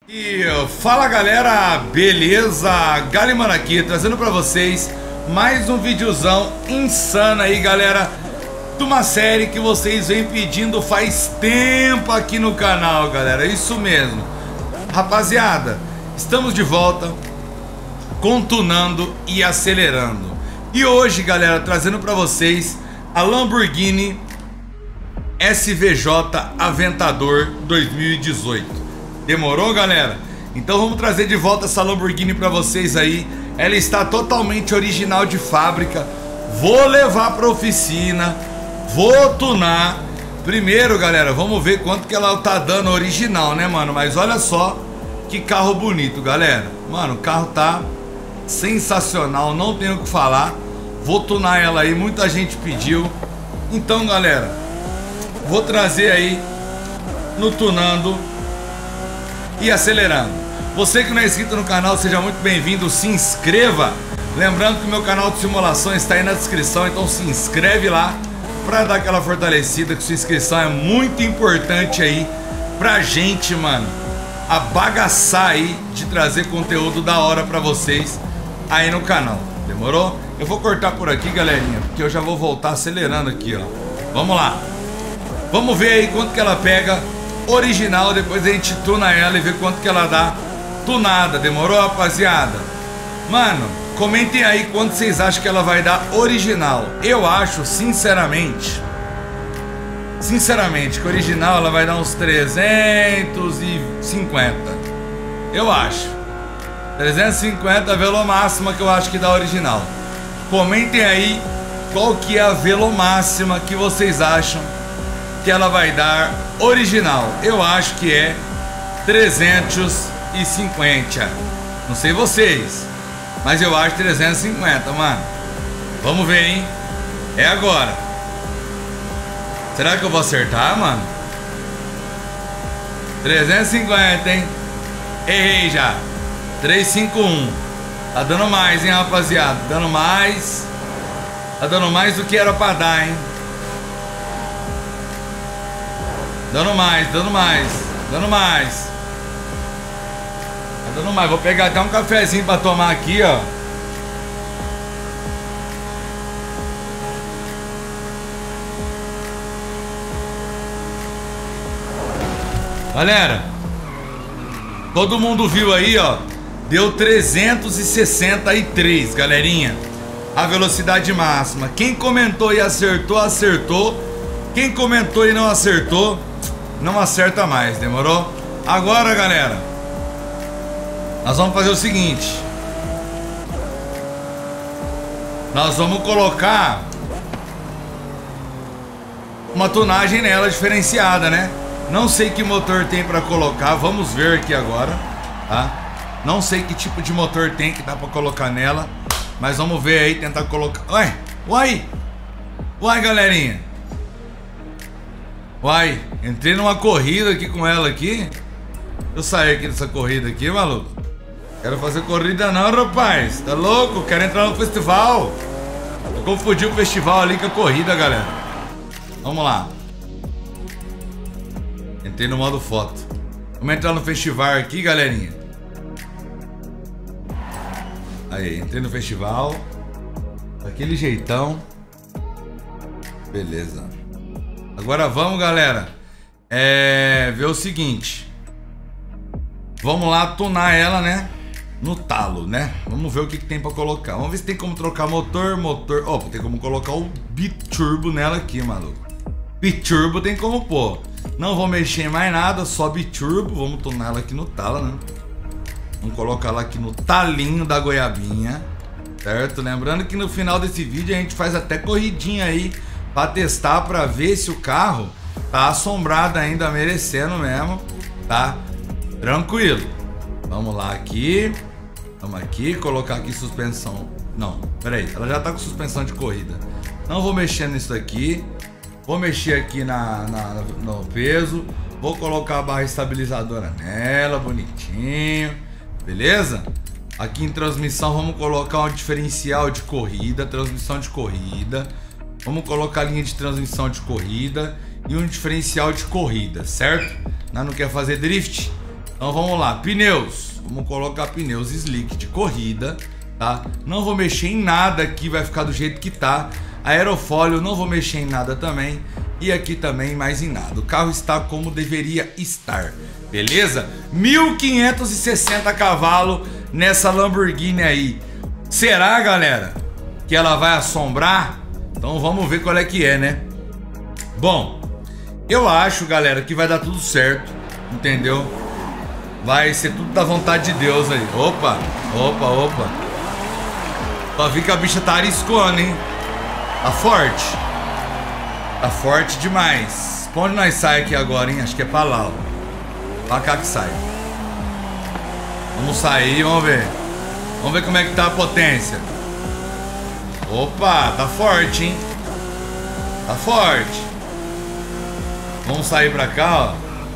Fala galera, beleza? Galimano aqui, trazendo pra vocês mais um videozão insano aí galera, de uma série que vocês vêm pedindo faz tempo aqui no canal galera, isso mesmo. Rapaziada, estamos de volta com Tunando e Acelerando. E hoje galera, trazendo pra vocês a Lamborghini SVJ Aventador 2018. Demorou, galera? Então vamos trazer de volta essa Lamborghini pra vocês aí. Ela está totalmente original de fábrica. Vou levar pra oficina, vou tunar. Primeiro, galera, vamos ver quanto que ela tá dando original, né, mano? Mas olha só que carro bonito, galera. Mano, o carro tá sensacional, não tenho o que falar. Vou tunar ela aí, muita gente pediu. Então, galera, vou trazer aí no Tunando e Acelerando. Você que não é inscrito no canal, seja muito bem-vindo, se inscreva. Lembrando que o meu canal de simulação está aí na descrição, então se inscreve lá pra dar aquela fortalecida, que sua inscrição é muito importante aí pra gente, mano, abagaçar aí de trazer conteúdo da hora pra vocês aí no canal. Demorou? Eu vou cortar por aqui, galerinha, porque eu já vou voltar acelerando aqui, ó. Vamos lá. Vamos ver aí quanto que ela pega original, depois a gente tuna ela e vê quanto que ela dá tunada. Demorou, rapaziada? Mano, comentem aí quanto vocês acham que ela vai dar original. Eu acho, sinceramente, que original ela vai dar uns 350. Eu acho 350 a velo máxima que eu acho que dá original. Comentem aí qual que é a velo máxima que vocês acham que ela vai dar original. Eu acho que é 350. Não sei vocês, mas eu acho 350, mano. Vamos ver, hein? É agora. Será que eu vou acertar, mano? 350, hein? Errei já. 351. Tá dando mais, hein, rapaziada? Dando mais. Tá dando mais do que era pra dar, hein? Dando mais, dando mais, dando mais. Tá dando mais, vou pegar até um cafezinho pra tomar aqui, ó. Galera, todo mundo viu aí, ó. Deu 363, galerinha, a velocidade máxima. Quem comentou e acertou, acertou. Quem comentou e não acertou, não acerta mais, demorou? Agora, galera, nós vamos fazer o seguinte. Nós vamos colocar uma tunagem nela diferenciada, né? Não sei que motor tem pra colocar, vamos ver aqui agora, tá? Não sei que tipo de motor tem que dá pra colocar nela, mas vamos ver aí, tentar colocar. Uai, galerinha. Uai, entrei numa corrida aqui com ela aqui. Eu saí aqui dessa corrida aqui, maluco. Quero fazer corrida não, rapaz. Tá louco? Quero entrar no festival. Eu confundi o festival ali com a corrida, galera. Vamos lá. Entrei no modo foto. Vamos entrar no festival aqui, galerinha. Aí, entrei no festival. Daquele jeitão. Beleza. Agora vamos, galera, ver o seguinte. Vamos lá tunar ela, né? No talo, né? Vamos ver o que tem pra colocar. Vamos ver se tem como trocar motor. Ó, tem como colocar o biturbo nela aqui, maluco. Biturbo tem como pôr. Não vou mexer em mais nada, só biturbo. Vamos tunar ela aqui no talo, né? Vamos colocar ela aqui no talinho da goiabinha, certo? Lembrando que no final desse vídeo a gente faz até corridinha aí pra testar, pra ver se o carro tá assombrado ainda, merecendo mesmo, tá? Tranquilo. Vamos lá aqui. Vamos aqui, colocar aqui suspensão. Não, peraí, ela já tá com suspensão de corrida. Não vou mexer nisso aqui. Vou mexer aqui no peso. Vou colocar a barra estabilizadora nela, bonitinho. Beleza? Aqui em transmissão vamos colocar um diferencial de corrida, transmissão de corrida. Vamos colocar a linha de transmissão de corrida e um diferencial de corrida, certo? Não quer fazer drift? Então vamos lá, pneus. Vamos colocar pneus slick de corrida, tá? Não vou mexer em nada aqui, vai ficar do jeito que tá. Aerofólio, não vou mexer em nada também. E aqui também mais em nada. O carro está como deveria estar, beleza? 1560 cavalos nessa Lamborghini aí. Será, galera, que ela vai assombrar? Então vamos ver qual é que é, né? Bom, eu acho, galera, que vai dar tudo certo, entendeu? Vai ser tudo da vontade de Deus aí. Opa, opa, opa. Só vi que a bicha tá ariscando, hein? Tá forte. Tá forte demais. Pra onde nós sai aqui agora, hein? Acho que é pra lá, ó. Pra cá que sai. Vamos sair, vamos ver. Vamos ver como é que tá a potência. Opa, tá forte, hein? Tá forte. Vamos sair pra cá, ó.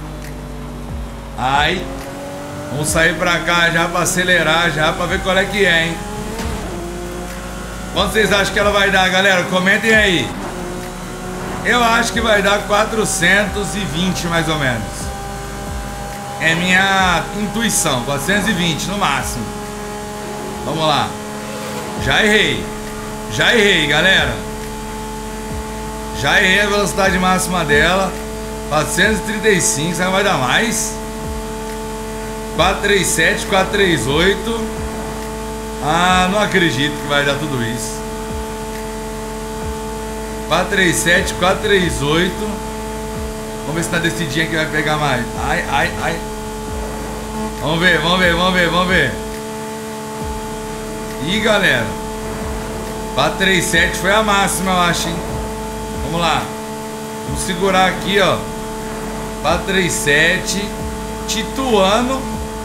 Ai. Vamos sair pra cá já pra acelerar, já pra ver qual é que é, hein? Quanto vocês acham que ela vai dar, galera? Comentem aí. Eu acho que vai dar 420 mais ou menos. É minha intuição, 420 no máximo. Vamos lá. Já errei. Já errei, galera. Já errei a velocidade máxima dela. 435, será que vai dar mais? 437, 438. Ah, não acredito que vai dar tudo isso. 437, 438. Vamos ver se na descidinha que vai pegar mais. Ai, ai, ai. Vamos ver, vamos ver, vamos ver, vamos ver. Ih, galera. 437 foi a máxima, eu acho, hein? Vamos lá. Vamos segurar aqui, ó. 437. Tituano.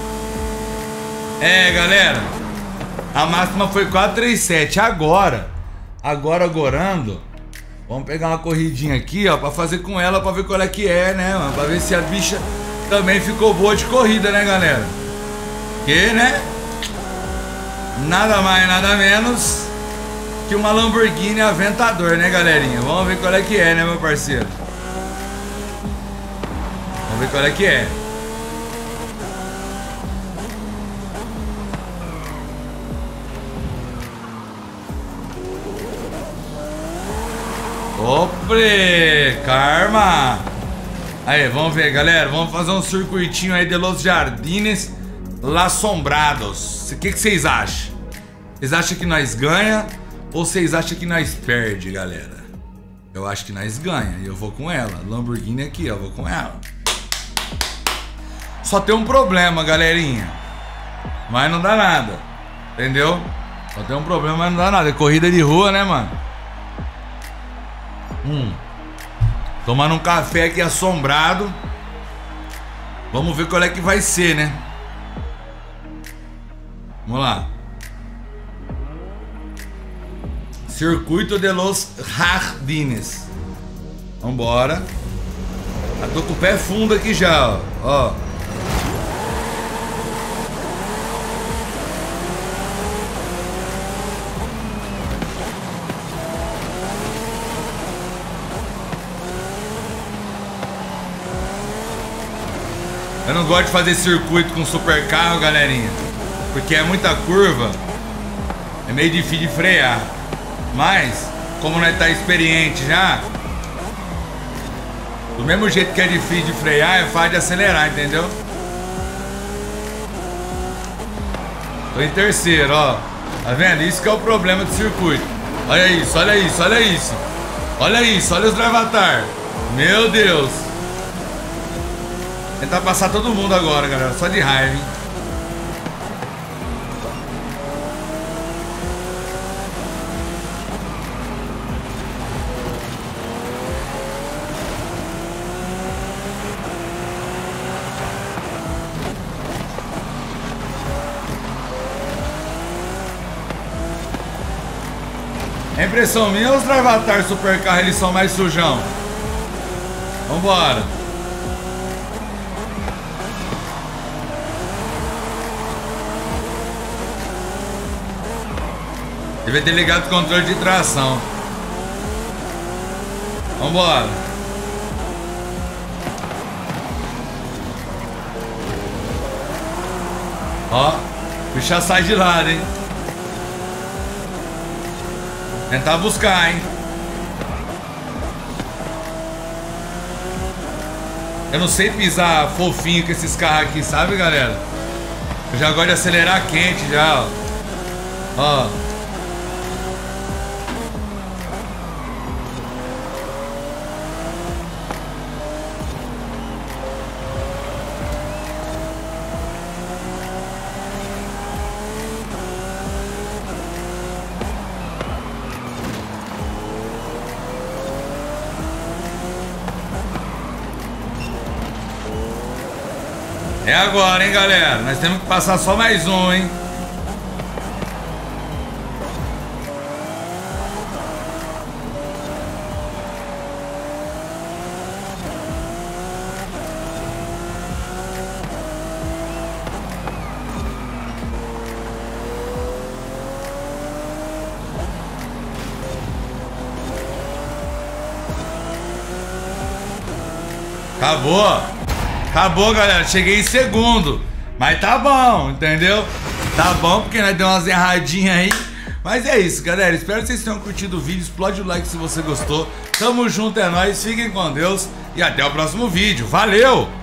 É, galera. A máxima foi 437. Agora gorando. Vamos pegar uma corridinha aqui, ó, pra fazer com ela, pra ver qual é que é, né, mano? Pra ver se a bicha também ficou boa de corrida, né, galera? Que, né? Nada mais, nada menos que uma Lamborghini Aventador, né, galerinha? Vamos ver qual é que é, né, meu parceiro? Vamos ver qual é que é. Opa, karma. Aí, vamos ver, galera. Vamos fazer um circuitinho aí de Los Jardines Assombrados. O que vocês acham? Vocês acham que nós ganha ou vocês acham que nós perde, galera? Eu acho que nós ganha e eu vou com ela. Lamborghini aqui, eu vou com ela. Só tem um problema, galerinha. Mas não dá nada. Entendeu? Só tem um problema, mas não dá nada. É corrida de rua, né, mano? Tomando um café aqui assombrado. Vamos ver qual é que vai ser, né? Vamos lá. Circuito de Los Jardines. Vambora. Já tô com o pé fundo aqui já, ó. Eu não gosto de fazer circuito com super carro, galerinha, porque é muita curva. É meio difícil de frear. Mas, como nós tá experiente já, do mesmo jeito que é difícil de frear, é fácil de acelerar, entendeu? Tô em terceiro, ó. Tá vendo? Isso que é o problema do circuito. Olha isso, olha isso, olha isso. Olha isso, olha os Drivatar. Meu Deus. Tentar passar todo mundo agora, galera. Só de raiva, hein? É impressão minha, os Drivatar Supercar, eles são mais sujão. Vambora. Devia ter ligado o controle de tração. Vambora. Ó, o bicho já sai de lado, hein? Tentar buscar, hein? Eu não sei pisar fofinho com esses carros aqui, sabe, galera? Eu já gosto de acelerar quente já, ó. Ó. É agora, hein, galera? Nós temos que passar só mais um, hein? Acabou. Acabou, galera. Cheguei em segundo. Mas tá bom, entendeu? Tá bom, porque nós deu umas erradinhas aí. Mas é isso, galera. Espero que vocês tenham curtido o vídeo. Explode o like se você gostou. Tamo junto, é nóis. Fiquem com Deus. E até o próximo vídeo. Valeu!